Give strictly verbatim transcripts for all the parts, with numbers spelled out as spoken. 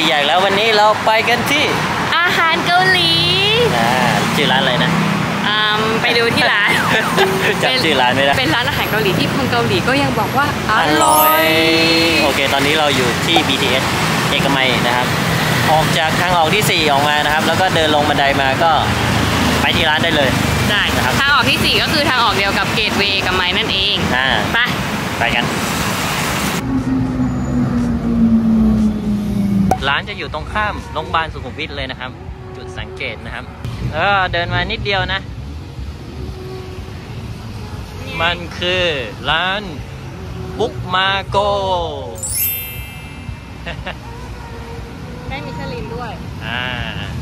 สี่แยกแล้ววันนี้เราไปกันที่อาหารเกาหลีอ่าชื่อร้านอะไรนะอ่าไปดูที่ร้านจำชื่อร้านไม่ได้เป็นร้านอาหารเกาหลีที่คนเกาหลีก็ยังบอกว่าอร่อยโอเคตอนนี้เราอยู่ที่ บี ที เอส เอกมัยนะครับออกจากทางออกที่สี่ออกมานะครับแล้วก็เดินลงบันไดมาก็ไปที่ร้านได้เลยได้นะครับทางออกที่สี่ก็คือทางออกเดียวกับเกตเวย์เอกมัยนั่นเองอ่าไปไปกันร้านจะอยู่ตรงข้ามโรงพยาบาลสุขุมวิทเลยนะครับจุดสังเกตนะครับเออเดินมานิดเดียวนะมันคือร้านบุ๊กมาโกได้มิชลินด้วยอ่า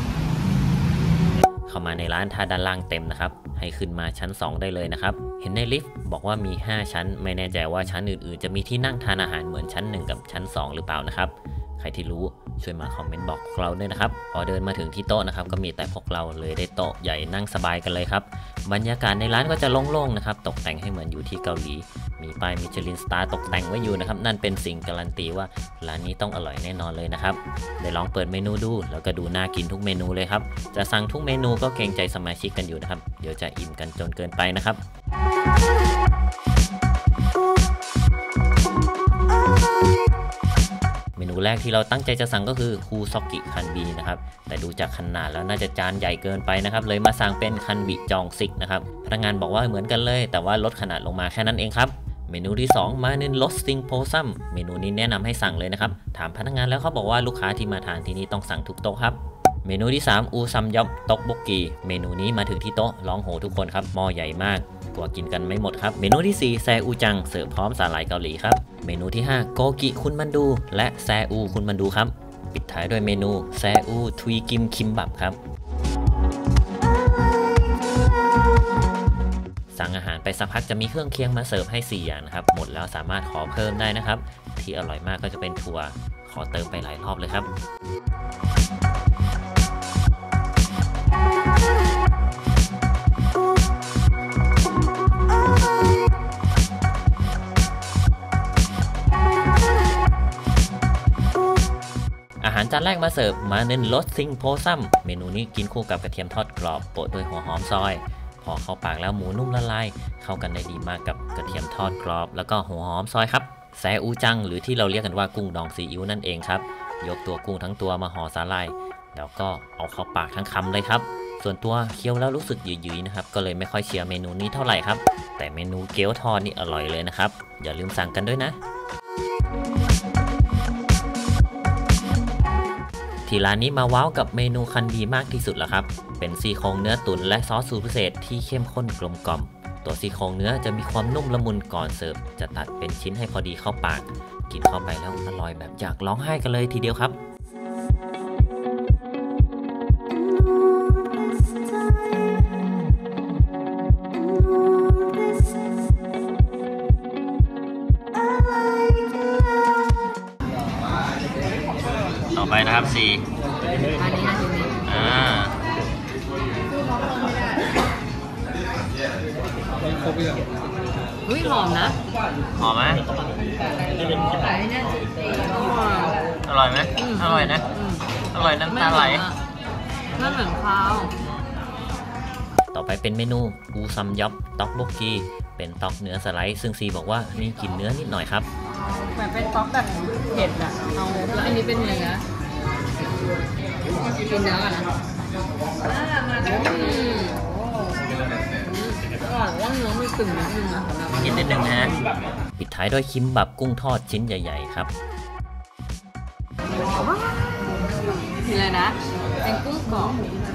เข้ามาในร้านถ้าด้านล่างเต็มนะครับให้ขึ้นมาชั้นสองได้เลยนะครับเห็นในลิฟต์บอกว่ามีห้าชั้นไม่แน่ใจว่าชั้นอื่นๆจะมีที่นั่งทานอาหารเหมือนชั้นหนึ่งกับชั้นสองหรือเปล่านะครับใครที่รู้ช่วยมาคอมเมนต์บอกพวกเราด้วยนะครับพอเดินมาถึงที่โต๊ะนะครับก็มีแต่พวกเราเลยได้โต๊ะใหญ่นั่งสบายกันเลยครับบรรยากาศในร้านก็จะโล่งๆนะครับตกแต่งให้เหมือนอยู่ที่เกาหลีมีป้ายมิชลินสตาร์ตกแต่งไว้อยู่นะครับนั่นเป็นสิ่งการันตีว่าร้านนี้ต้องอร่อยแน่นอนเลยนะครับได้ลองเปิดเมนูดูแล้วก็ดูน่ากินทุกเมนูเลยครับจะสั่งทุกเมนูก็เกรงใจสมาชิกกันอยู่นะครับเดี๋ยวจะอิ่มกันจนเกินไปนะครับเมนูแรกที่เราตั้งใจจะสั่งก็คือคูซอกกิคันบีนะครับแต่ดูจากขนาดแล้วน่าจะจานใหญ่เกินไปนะครับเลยมาสั่งเป็นคันบิจองซิกนะครับพนักงานบอกว่าเหมือนกันเลยแต่ว่าลดขนาดลงมาแค่นั้นเองครับเมนูที่สองมาเนนลอสซิงโพซัมเมนูนี้แนะนำให้สั่งเลยนะครับถามพนักงานแล้วเขาบอกว่าลูกค้าที่มาทานที่นี่ต้องสั่งทุกโต๊ะครับเมนูที่สามอูซัมยอบต็อกบกกีเมนูนี้มาถึงที่โต๊ะร้องโหทุกคนครับหม้อใหญ่มากกลัวกินกันไม่หมดครับเมนูที่สี่แซอูจังเสิร์ฟพร้อมสาหร่ายเกาหลีครับเมนูที่ห้าโกกิคุณมันดูและแซอูคุณมันดูครับปิดท้ายด้วยเมนูแซอูทวีกิมคิมบับครับสั่งอาหารไปสักพักจะมีเครื่องเคียงมาเสิร์ฟให้สี่อย่างนะครับหมดแล้วสามารถขอเพิ่มได้นะครับที่อร่อยมากก็จะเป็นถั่วขอเติมไปหลายรอบเลยครับอาหารจานแรกมาเสิร์ฟมาเน้นรสซิงโพซัมเมนูนี้กินคู่กับกระเทียมทอดกรอบโปะด้วยหัวหอมซอยพอเข้าปากแล้วหมูนุ่มละลายเข้ากันได้ดีมากกับกระเทียมทอดกรอบแล้วก็หัวหอมซอยครับแซอูจังหรือที่เราเรียกกันว่ากุ้งดองซีอิ๊วนั่นเองครับยกตัวกุ้งทั้งตัวมาห่อสาหร่ายแล้วก็เอาเข้าปากทั้งคำเลยครับส่วนตัวเคี้ยวแล้วรู้สึกหยุ่ยๆนะครับก็เลยไม่ค่อยเชียร์เมนูนี้เท่าไหร่ครับแต่เมนูเกี๊ยวทอดนี่อร่อยเลยนะครับอย่าลืมสั่งกันด้วยนะที่ร้านนี้มาว้าวกับเมนูคันบีมากที่สุดแล้วครับเป็นซี่โครงเนื้อตุ๋นและซอสสูตรพิเศษที่เข้มข้นกลมกล่อมตัวซี่โครงเนื้อจะมีความนุ่มละมุนก่อนเสิร์ฟจะตัดเป็นชิ้นให้พอดีเข้าปากกินเข้าไปแล้วอร่อยแบบอยากร้องไห้กันเลยทีเดียวครับต่อไปนะครับสี่อันนี้นะทีนี้อ่าอุ้ยหอมนะหอมไหมอร่อยไหมอร่อยนะอร่อยน้ำตาไหลไม่เหมือนข้าวต่อไปเป็นเมนูอูซัมยอบต็อกบกกีเป็นต็อกเนื้อสไลด์ซึ่งซีบอกว่ามีกลิ่นเนื้อนิดหน่อยครับแบบเป็นต็อกแบบเผ็ดอะเอาแล้วอันนี้เป็นเนื้อกินเนื้อก่อนนะว่าเนื้อไม่ตึงนิดนึงนะกินนิดนึงนะปิดท้ายด้วยคิมบับกุ้งทอดชิ้นใหญ่ๆครับนี่เลยนะเป็นกุ้งกรอบ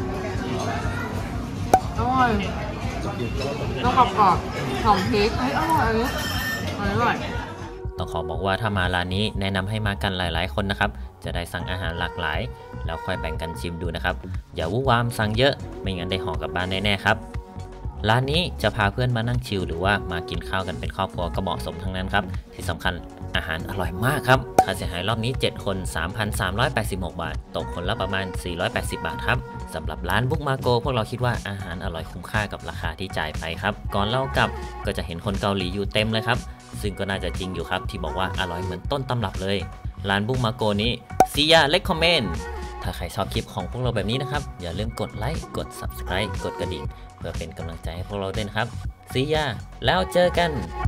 อร่อยต้องกรอบกรอบหอมพริกเฮ้ยอร่อยอร่อยต้องขอบอกว่าถ้ามาร้านนี้แนะนำให้มากันหลายๆคนนะครับจะได้สั่งอาหารหลากหลายแล้วค่อยแบ่งกันชิมดูนะครับอย่าวุ้วามสั่งเยอะไม่งั้นได้ห่อกลับบ้านแน่ๆครับร้านนี้จะพาเพื่อนมานั่งชิลหรือว่ามากินข้าวกันเป็นครอบครัวก็เหมาะสมทั้งนั้นครับที่สำคัญอาหารอร่อยมากครับค่าเสียหายรอบนี้เจ็ดคน สามพันสามร้อยแปดสิบหก บาทตกคนละประมาณสี่ร้อยแปดสิบบาทครับสำหรับร้านบุ๊กมาโกพวกเราคิดว่าอาหารอร่อยคุ้มค่ากับราคาที่จ่ายไปครับก่อนเรากลับก็จะเห็นคนเกาหลีอยู่เต็มเลยครับซึ่งก็น่าจะจริงอยู่ครับที่บอกว่าอร่อยเหมือนต้นตำรับเลยร้านบุ้งมาโกนี้ซียาเลคคอมเมนต์ถ้าใครชอบคลิปของพวกเราแบบนี้นะครับอย่าลืมกดไลค์กด ซับสไครบ์ กดกระดิ่งเพื่อเป็นกำลังใจให้พวกเราด้วยนะครับซียาแล้วเจอกัน